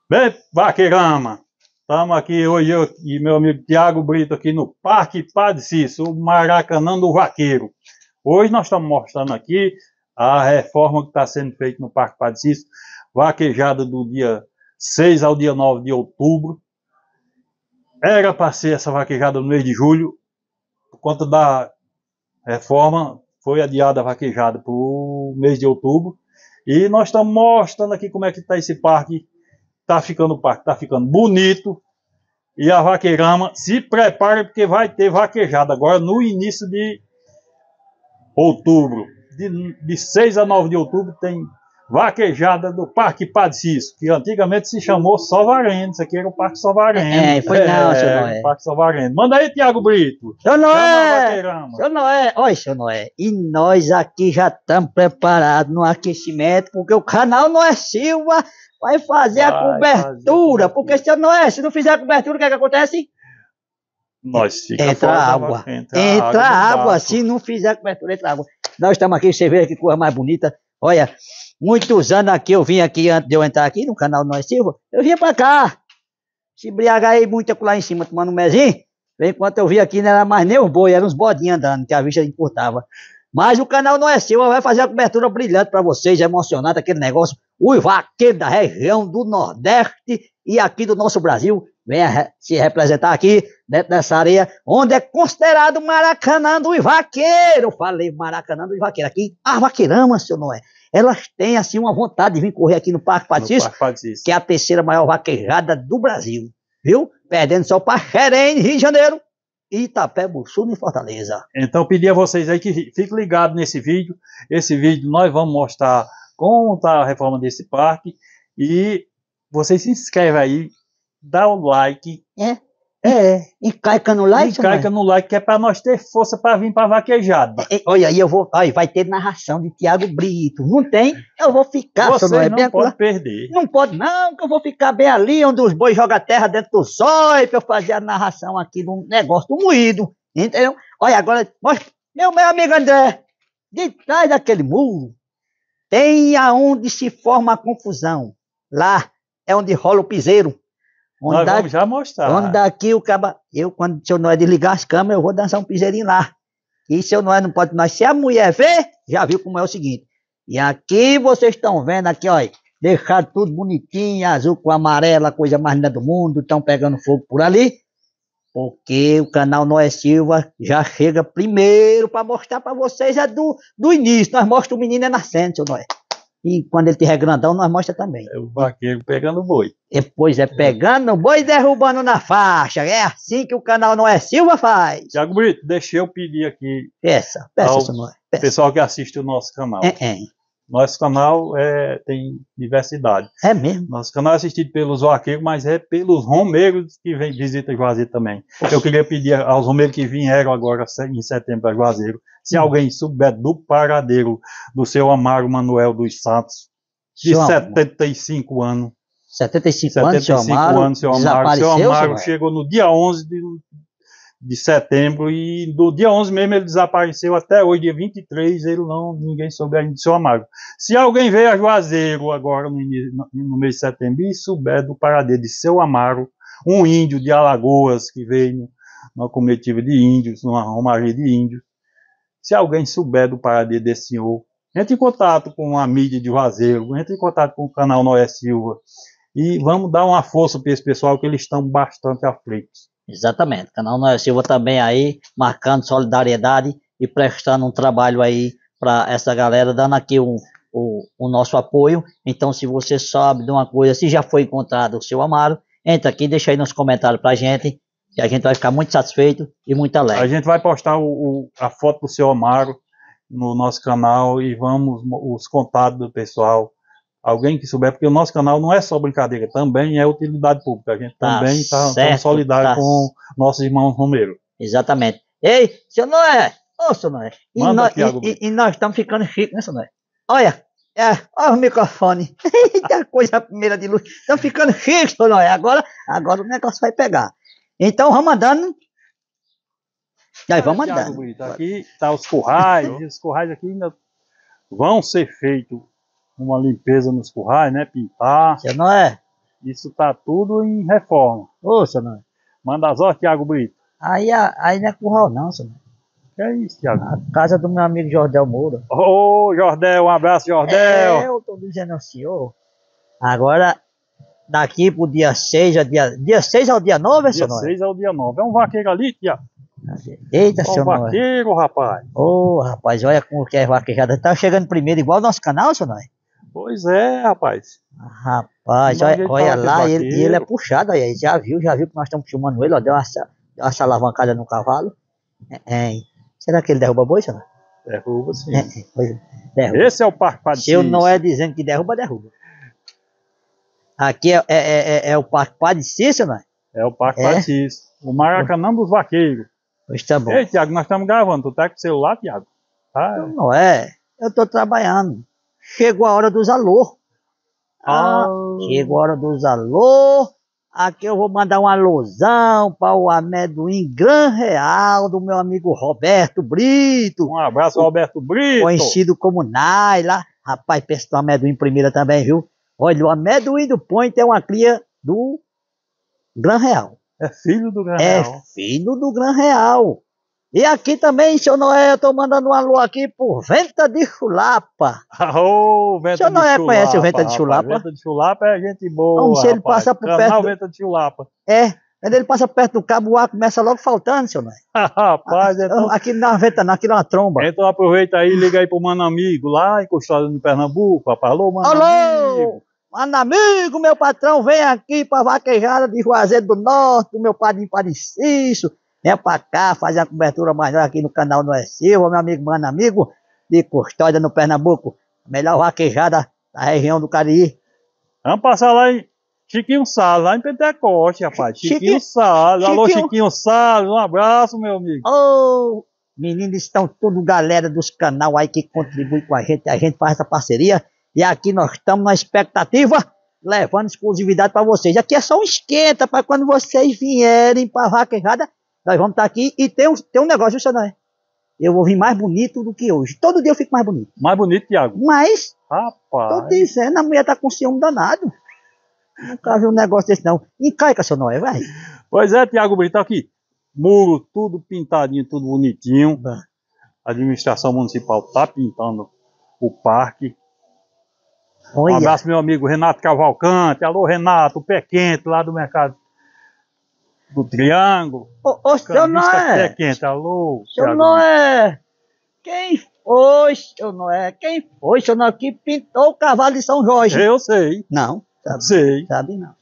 Bem, Vaqueirama, estamos aqui hoje eu e meu amigo Tiago Brito aqui no Parque Padre Cícero, o Maracanã do Vaqueiro. Hoje nós estamos mostrando aqui a reforma que está sendo feita no Parque Padre Cícero, vaquejada do dia 6 ao dia 9 de outubro. Era para ser essa vaquejada no mês de julho, por conta da reforma, foi adiada a vaquejada para o mês de outubro. E nós estamos mostrando aqui como é que está esse parque. O parque tá ficando bonito. E a Vaqueirama se prepare porque vai ter vaquejada agora no início de outubro. De 6 a 9 de outubro tem vaquejada do Parque Padre Cícero, que antigamente se chamou Sovareno. Isso aqui era o Parque Sovareno. Foi não, seu Noé. O Parque Sovareno. Manda aí, Tiago Brito. Seu Chama a Noé! Vaqueirama. Seu Noé! Olha, seu Noé. E nós aqui já estamos preparados no aquecimento, porque o canal Noé Silva vai fazer a cobertura. Porque, seu Noé, se não fizer a cobertura, o que é que acontece? Nós fica Entra fora da água. va- Entra água. do barco. Se não fizer a cobertura, entra água. Nós estamos aqui, você vê que coisa mais bonita. Olha, muitos anos aqui, eu vim aqui, antes de eu entrar aqui no canal Noé Silva, eu vinha pra cá. Se embriagar aí muito lá em cima, tomando um mezinho. Enquanto eu vi aqui, não era mais nem os boi, eram uns bodinhos andando, que a vista encurtava. Mas o canal Noé Silva vai fazer a cobertura brilhante para vocês, emocionante aquele negócio. Os vaqueiros da região do Nordeste e aqui do nosso Brasil, venha se representar aqui, dentro dessa areia, onde é considerado o Maracanã dos vaqueiros. Falei Maracanã dos vaqueiros. Aqui, as vaqueiramas, seu Noé, elas têm assim uma vontade de vir correr aqui no Parque Padre Cícero, que é a terceira maior vaquejada do Brasil, viu? Perdendo só para Xerém, Rio de Janeiro, e Itapé-Buçu, em Fortaleza. Então, pedir a vocês aí que fiquem ligados nesse vídeo. Esse vídeo nós vamos mostrar como está a reforma desse parque. E vocês se inscrevem aí, dá o like. E caica no like, E caica no like, que é para nós ter força para vir para vaquejada. Olha, aí eu vou. Olha, vai ter narração de Tiago Brito. Não tem? Eu vou ficar, Vocês seu Noé, não bem podem acolá. perder. Não pode, não, que eu vou ficar bem ali, onde os bois jogam terra dentro do zóio, pra eu fazer a narração aqui do negócio do moído. Entendeu? Olha, agora, mostra, meu amigo André, de trás daquele muro, tem aonde se forma a confusão. Lá é onde rola o piseiro. Nós vamos já mostrar. Onde daqui o caba. Eu, quando o seu Noé desligar as câmeras, eu vou dançar um piseirinho lá. E seu Noé não pode nós. Se a mulher ver, já viu como é o seguinte. E aqui vocês estão vendo, aqui, olha. Deixar tudo bonitinho, azul com amarelo, a coisa mais linda do mundo. Estão pegando fogo por ali. Porque o canal Noé Silva já chega primeiro para mostrar para vocês. É do início. Nós mostramos o menino é nascente, seu Noé. E quando ele tiver grandão, nós mostramos também. É o vaqueiro pegando boi. Depois é pegando o boi e derrubando na faixa. É assim que o canal Noé Silva faz. Tiago Brito, deixa eu pedir aqui Peça, ao seu Noé. Peça. pessoal que assiste o nosso canal. Nosso canal tem diversidade. É mesmo? Nosso canal é assistido pelos vaqueiros, mas é pelos romeiros que visitam Juazeiro também. Eu queria pedir aos romeiros que vieram agora em setembro para Juazeiro, se alguém souber do paradeiro do seu Amaro Manuel dos Santos, de 75 anos. 75 anos, seu Amaro. Seu Amaro chegou no dia 11 de setembro e do dia 11 mesmo ele desapareceu até hoje, dia 23, ninguém soube ainda do seu Amaro. Se alguém veio a Juazeiro agora no mês de setembro e souber do paradeiro de seu Amaro, um índio de Alagoas que veio numa comitiva de índios, numa romaria de índios, se alguém souber do paradeiro desse senhor, entre em contato com a mídia de Juazeiro, entre em contato com o canal Noé Silva e vamos dar uma força para esse pessoal que eles estão bastante aflitos. Exatamente, o canal Noé Silva também aí, marcando solidariedade e prestando um trabalho aí para essa galera, dando aqui o nosso apoio. Então, se você sabe de uma coisa, se já foi encontrado o seu Amaro, entra aqui, deixa aí nos comentários pra gente, que a gente vai ficar muito satisfeito e muito alegre. A gente vai postar a foto do seu Amaro no nosso canal e vamos os contatos do pessoal. Alguém que souber, porque o nosso canal não é só brincadeira, também é utilidade pública. A gente também está solidário com nossos irmãos romeiros. Exatamente. Ei, seu Noé! Ô, seu Noé! E nós estamos ficando ricos, né, seu Noé? Olha, olha o microfone. Eita, coisa primeira de luz. Estamos ficando ricos, seu Noé. Agora o negócio vai pegar. Então, vamos andando. Nós vamos andando. Aqui está os currais, e os currais aqui ainda vão ser feitos uma limpeza nos currais, né? Pintar. Seu Noé, Isso tá tudo em reforma. Ô, seu Noé. Manda as ordens, Tiago Brito. Aí não é curral não, seu Noé. Que é isso, Tiago? A casa do meu amigo Jordel Moura. Ô, Jordel, um abraço, Jordel. Eu tô dizendo ao senhor. Agora, daqui pro dia 6, dia 6 ao dia 9, seu Dia Noé? 6 é o dia 9. É um vaqueiro ali, Tiago. Eita, É um seu Noé. vaqueiro, rapaz. Ô, rapaz, olha como que é vaquejada. Tá chegando primeiro igual o nosso canal, seu Noé? Pois é, rapaz. Rapaz, Não, ele olha fala que lá, é ele é puxado aí. Já viu que nós estamos filmando ele, ó. Deu uma alavancada no cavalo. Será que ele derruba boi, seu Noé? Derruba sim. Derruba. Esse é o Parque Padre Se eu Cícero. não é dizendo que derruba, derruba. Aqui é o Parque Padre Cícero, não é? É o Parque Padre Cícero. O Maracanã dos Vaqueiros. Pois tá bom. Ei, Tiago, nós estamos gravando. Tu tá com o celular, Tiago? Tá. Não é. Eu tô trabalhando. Chegou a hora dos alô. Chegou a hora dos alô. Aqui eu vou mandar um alôzão para o amendoim Gran Real do meu amigo Roberto Brito. Um abraço, Roberto Brito. Conhecido como Naila. Rapaz, pensa no amendoim primeira também, viu? Olha, o amendoim do Point é uma cria do Gran Real. É filho do Gran É Real. filho do Gran Real. E aqui também, seu Noé, eu tô mandando um alô aqui por Venta de Chulapa. Ô, Venta Seu de Noé Chulapa. conhece o Venta de Rapaz, Chulapa? Venta de Chulapa é gente boa, Não, se ele rapaz. passa por Canal perto... Venta de Chulapa. Quando ele passa perto do cabo, o ar começa logo faltando, seu Noé. Rapaz, então... Aqui não é venta não, aqui é uma tromba. Então aproveita aí e liga aí pro Mano Amigo, lá encostado no Pernambuco. Rapaz. Alô, Mano Alô! Amigo. Mano amigo, meu patrão, vem aqui pra vaquejada de Juazeiro do Norte, do meu padrinho Padicício. Vem pra cá, fazer a cobertura maior aqui no canal Noé Silva, meu amigo Mano Amigo, de Custódia no Pernambuco. A melhor vaquejada da região do Cariri. Vamos passar lá em Chiquinho Salles, lá em Pentecoste, rapaz. Chiquinho Salles. Alô, Chiquinho Salles, um abraço, meu amigo. Ô, meninos, estão tudo galera dos canais aí que contribui com a gente faz essa parceria. E aqui nós estamos na expectativa, levando exclusividade para vocês. Aqui é só um esquenta para quando vocês vierem para a vaquejada, nós vamos estar aqui. E tem um negócio, seu Noé. Eu vou vir mais bonito do que hoje. Todo dia eu fico mais bonito. Mais bonito, Tiago. Mas, Rapaz. tô dizendo, a mulher tá com ciúme danado. Nunca vi um negócio desse não. Encaica, seu Noé, vai. Pois é, Tiago Brito, aqui. Muro, tudo pintadinho, tudo bonitinho. A administração municipal tá pintando o parque. Olha. Um abraço, meu amigo Renato Cavalcante. Alô, Renato, o pé quente lá do mercado do Triângulo. Ô, seu Cambista Pé Noé. quente, alô. Seu Thiago Noé. Quem foi, seu Noé? Quem foi, seu Noé, que pintou o cavalo de São Jorge? Eu sei. Não, sabe, Sei. sabe não.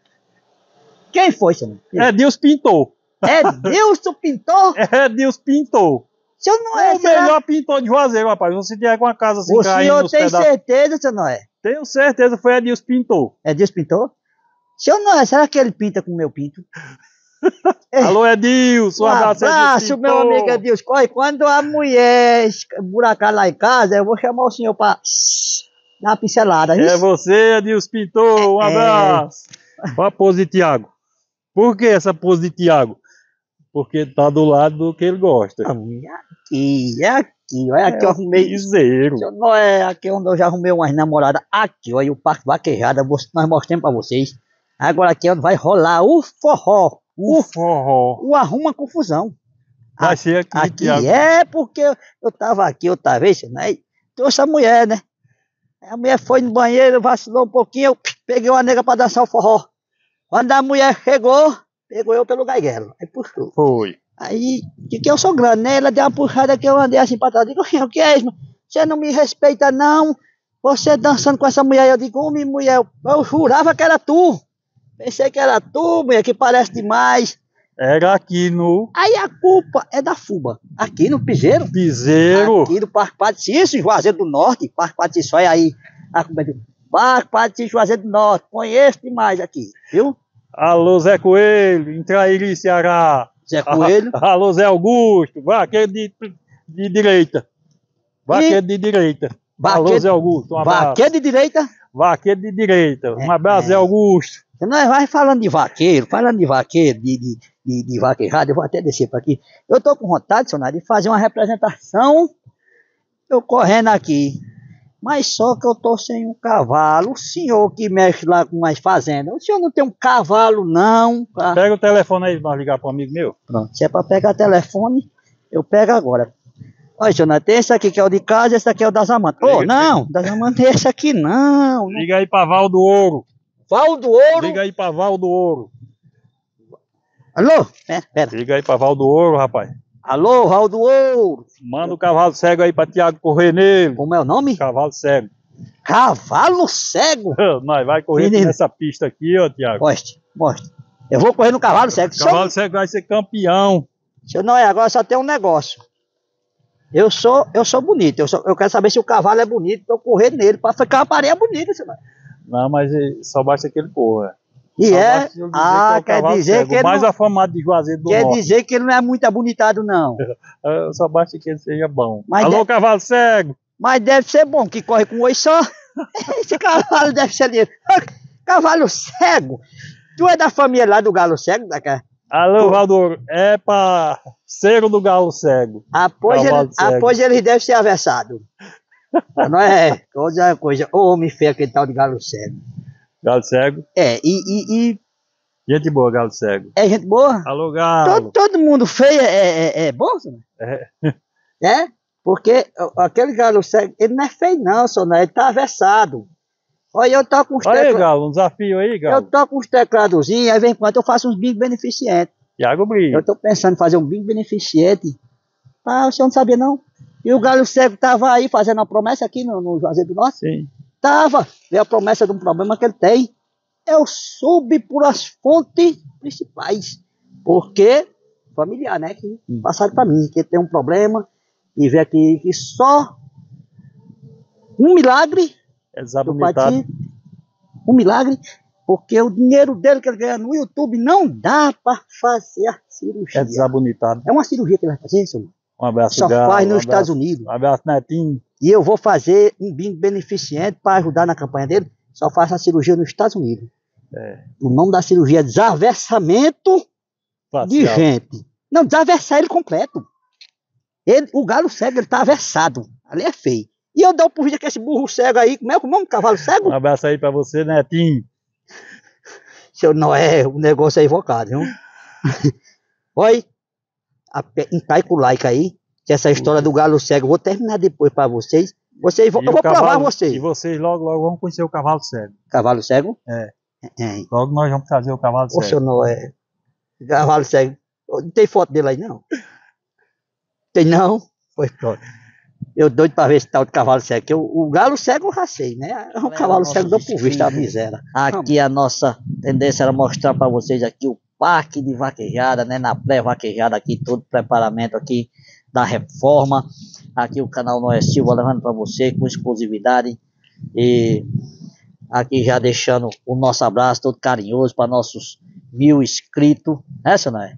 Quem foi, seu Noé? Deus pintou. Edilson pintou? Deus pintou. Seu Noé, É o melhor pintor de Juazeiro, rapaz. Você tiver com uma casa assim o caindo senhor nos tem pedaços. certeza, seu Noé? Tenho certeza, foi Edilson pintou. Edilson pintou? Seu Noé, será que ele pinta com o meu pinto? Alô, Edilson. Um abraço, abraço, Edilson meu pintou. amigo Edilson. Olha, quando a mulher buracar lá em casa, eu vou chamar o senhor pra dar uma pincelada. É você, Edilson pintou. Um abraço. Olha a pose de Tiago. Por que essa pose de Tiago? Porque tá do lado do que ele gosta. Aqui, olha aqui, eu arrumei. Piseiro. Seu Noé, aqui onde eu já arrumei umas namoradas. Aqui, olha o parque vaquejada, nós mostramos pra vocês. Agora aqui onde vai rolar o forró. O forró. O arruma confusão. Vai ser aqui, Aqui Tiago. é porque eu tava aqui outra vez, né? Trouxe a mulher, né? A mulher foi no banheiro, vacilou um pouquinho, eu peguei uma nega pra dançar o forró. Quando a mulher chegou, pegou eu pelo gaiguelo. Aí puxou. Foi. Aí, que eu sou grande, né? Ela deu uma puxada que eu andei assim pra trás. Eu digo, o que é isso? Você não me respeita, não? Você dançando com essa mulher. Eu digo, homem, mulher, eu jurava que era tu. Pensei que era tu, mulher, que parece demais. Era aqui no Aí a culpa é da Fuba. Aqui no Piseiro. Piseiro. Aqui do Parque Patricício, Juazeiro do Norte. Parque Patricício, olha aí. Parque Patricício, Juazeiro do Norte. Conheço demais aqui, viu? Alô, Zé Coelho, em Trairi, Ceará. Zé Coelho. Alô, Zé Augusto, vaqueiro de direita. Vaqueiro de direita. Alô, Zé Augusto, um abraço. Vaqueiro de direita. Vaqueiro de direita. Um abraço, Zé Augusto. Nós vai falando de vaqueiro, de vaquejada, eu vou até descer para aqui. Eu tô com vontade, senhor, de fazer uma representação. Eu correndo aqui. Mas só que eu tô sem um cavalo. O senhor que mexe lá com as fazendas, o senhor não tem um cavalo, não? Pega o telefone aí pra ligar pro amigo meu. Pronto, se é pra pegar telefone, eu pego agora. Olha, senhor, tem esse aqui que é o de casa, esse aqui é o das amantes. Ô, não, das amantes é esse aqui não. Liga aí pra Val do Ouro. Val do Ouro? Liga aí pra Val do Ouro. Alô? Pera. Liga aí pra Val do Ouro, rapaz. Alô, Val do Ouro. Manda o cavalo cego aí pra Tiago correr nele. Como é o nome? Cavalo cego. Cavalo cego? Nós vai correr Menino. nessa pista aqui, ó, Tiago. Mostre. Eu vou correr no cavalo cego. Cavalo cego vai ser campeão. Senhor Noé, agora só tem um negócio. Eu sou bonito. Eu quero saber se o cavalo é bonito pra eu correr nele, pra ficar uma parede bonita, senhor. Não, mas só basta que ele corra. E Só é? basta ele dizer Ah, que é o quer cavalo dizer cego, que ele o mais não... afamado de Juazeiro do Quer Norte. dizer que ele não é muito abonitado, não. Só basta que ele seja bom. Mas Alô, cavalo cego. Mas deve ser bom, que corre com oi só. Esse cavalo deve ser ali. Cavalo cego. Tu é da família lá do galo cego, da cá? Alô, Valdouro. É pra cego do galo cego. Após eles devem ser avessados. Não é outra coisa. Ô, homem feio aquele tal de galo cego. Galo cego. É, Gente boa, galo cego. é gente boa? Alô, galo. Todo mundo feio é bom, senhor? É? Porque aquele galo cego, ele não é feio não, senhor, ele tá avessado. Olha, eu toco uns Olha aí, galo, um desafio aí, galo. Eu toco uns tecladozinhos, aí vem quando eu faço uns bingo beneficentes. Tiago Brito. Eu tô pensando em fazer um bingo beneficente. Ah, o senhor não sabia não? E o galo cego tava aí fazendo uma promessa aqui no Juazeiro do Norte? Sim. Tava. Veio a promessa de um problema que ele tem. Eu soube por as fontes principais. Porque, familiar, né? Que passaram pra mim, que ele tem um problema. E vê aqui que só um milagre. É desabonitado. Um milagre. Porque o dinheiro dele que ele ganha no YouTube não dá para fazer a cirurgia. É desabonitado. É uma cirurgia que ele vai fazer, senhor? Um abraço, Só galo. faz nos Estados Unidos. Um abraço, Netinho. E eu vou fazer um bingo beneficente para ajudar na campanha dele. Só faz a cirurgia nos Estados Unidos. É. O nome da cirurgia é desavessamento de gente. Não, desaversar ele completo. O galo cego, ele tá avessado. Ali é feio. E eu dou por vida que esse burro cego aí, como é o nome? Cavalo cego? Um abraço aí pra você, Netinho. Seu Noé, o negócio é invocado, viu? Oi, encai com o like aí, que essa história do galo cego, eu vou terminar depois pra vocês. Eu vou provar vocês. E vocês logo vão conhecer o cavalo cego. Cavalo cego? É. É. Logo nós vamos trazer o cavalo Ô, cego. seu Noé, cavalo cego. Não tem foto dele aí, não? Tem não? Pois pronto. Eu doido pra ver esse tal de cavalo cego, que o galo cego eu racei, né? É um cavalo cego deu por vista a miséria. Aqui a nossa tendência era mostrar pra vocês aqui o parque de vaquejada, né? Na pré-vaquejada aqui, todo o preparamento aqui da reforma. Aqui o canal Noé Silva levando pra você com exclusividade. E aqui já deixando o nosso abraço todo carinhoso para nossos 1000 inscritos. Essa não é?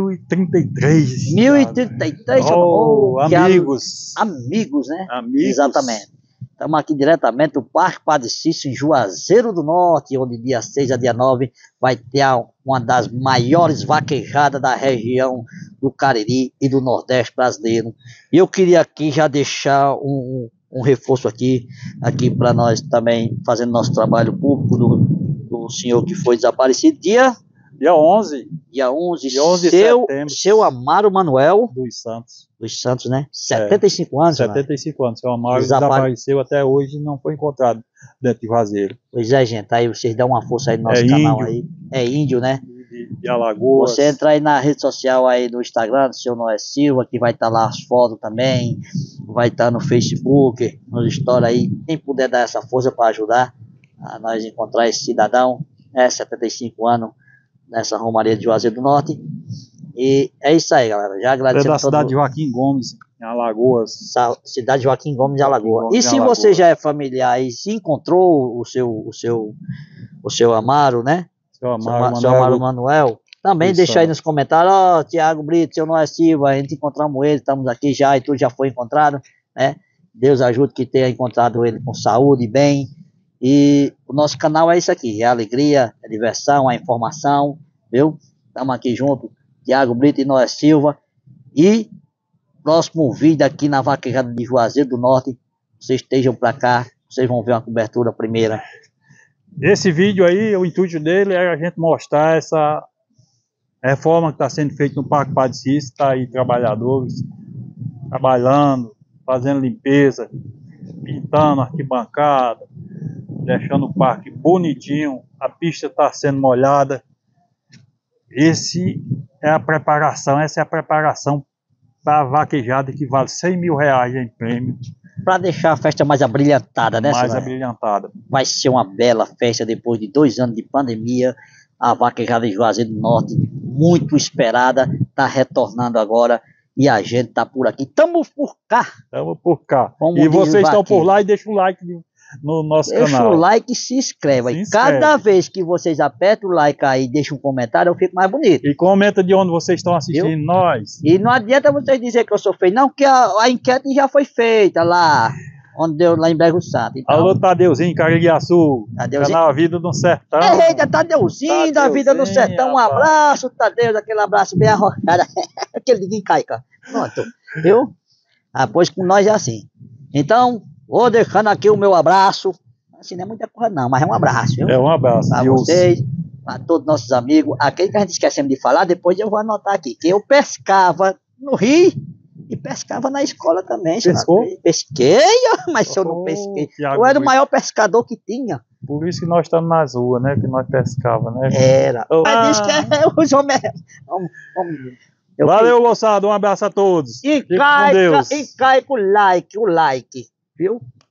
1033. 1033. Oh, amigos. Amigos, né? Amigos. Exatamente. Estamos aqui diretamente do Parque Padre Cícero, em Juazeiro do Norte, onde dia 6 a dia 9 vai ter uma das maiores vaquejadas da região do Cariri e do Nordeste brasileiro. E eu queria aqui já deixar um reforço aqui para nós também, fazendo nosso trabalho público do senhor que foi desaparecido. Dia 11. Dia 11 de setembro. Seu Amaro Manuel dos Santos, né? 75 anos. 75 anos. Seu Amaro desapareceu até hoje e não foi encontrado dentro de Juazeiro. Pois é, gente. Aí vocês dão uma força aí no nosso canal aí. É índio, né? De Alagoas. Você entra aí na rede social aí do Instagram do seu Noé Silva, que vai estar lá as fotos também. Vai estar no Facebook, nos stories aí. Quem puder dar essa força para ajudar a nós encontrar esse cidadão, 75 anos, nessa Romaria de Juazeiro do Norte. E é isso aí, galera. Já agradecendo. É da cidade de Joaquim Gomes, em Alagoas. Cidade de Joaquim Gomes de Alagoas. E se você já é familiar e se encontrou o seu Amaro, né? Seu Amaro Manuel, também deixa aí nos comentários. Ó, Tiago Brito, seu Noé Silva, a gente encontramos ele, estamos aqui já e tudo já foi encontrado, né? Deus ajude que tenha encontrado ele com saúde e bem. E o nosso canal é isso aqui, é alegria, é diversão, é informação, viu? Estamos aqui junto, Tiago Brito e Noé Silva. E próximo vídeo aqui na Vaquejada de Juazeiro do Norte, vocês estejam para cá, vocês vão ver uma cobertura primeira. Esse vídeo aí, o intuito dele é a gente mostrar essa reforma que está sendo feita no Parque Padre Cícero. Está aí trabalhadores trabalhando, fazendo limpeza, pintando arquibancada, deixando o parque bonitinho, a pista está sendo molhada. Essa é a preparação para a vaquejada que vale R$100.000 em prêmio. Para deixar a festa mais abrilhantada, né, Mais senhora? abrilhantada. Vai ser uma bela festa depois de 2 anos de pandemia. A vaquejada de Juazeiro do Norte, muito esperada, está retornando agora e a gente está por aqui. Estamos por cá. Estamos por cá. Como E diz vocês o estão por vaqueiro. lá e deixam o like no nosso Deixa canal. o like e se inscreva. Se E inscreve. cada vez que vocês apertam o like aí e deixam um comentário, eu fico mais bonito. E comenta de onde vocês estão assistindo nós. E não adianta vocês dizer que eu sou feio, não, porque a enquete já foi feita lá, onde deu lá em Brego Santo. Então, Alô, Tadeuzinho, Cariguiaçu. Tadeuzinho. Canal Vida do Sertão. eita, Tadeuzinho da Vida no Tadeuzinho, Sertão, um rapaz. abraço, Tadeu, aquele abraço bem arrojado, aquele ninguém cai, cara. Pronto, viu? Ah, pois com nós é assim. Então, vou deixando aqui o meu abraço, assim não é muita coisa não, mas é um abraço, viu? É, um abraço. Para Deus. vocês, para todos os nossos amigos, aquele que a gente esquecemos de falar, depois eu vou anotar aqui, que eu pescava no rio e pescava na escola também. Pescou? senhora. Pesquei, mas se eu não Oh, pesquei, Thiago eu era o Brito. maior pescador que tinha. Por isso que nós estamos nas ruas, né? Que nós pescava, né? Era. Oh. Mas disse que os homens... Eu Valeu, moçada. Um abraço a todos. E Fique com cai, Deus. e cai com o like, viu?